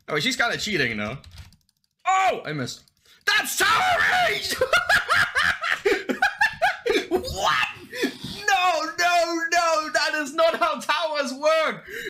Oh, she's kind of cheating, though. Oh, I missed. That's Tower Rage!